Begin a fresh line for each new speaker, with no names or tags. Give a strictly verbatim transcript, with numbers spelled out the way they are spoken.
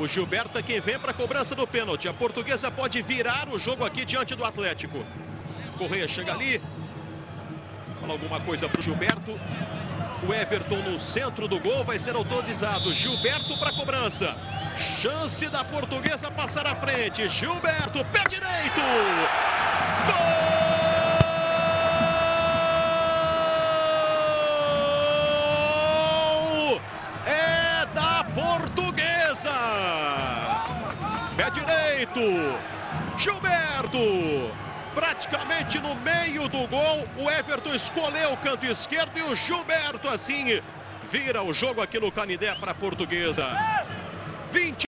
O Gilberto é quem vem para a cobrança do pênalti. A Portuguesa pode virar o jogo aqui diante do Atlético. Correia chega ali. Fala alguma coisa para o Gilberto. O Everton no centro do gol vai ser autorizado. Gilberto para a cobrança. Chance da Portuguesa passar à frente. Gilberto, pé direito. Gol! É da Portuguesa. Pé direito. Gilberto. Praticamente no meio do gol, o Everton escolheu o canto esquerdo e o Gilberto assim vira o jogo aqui no Canindé para a Portuguesa. vinte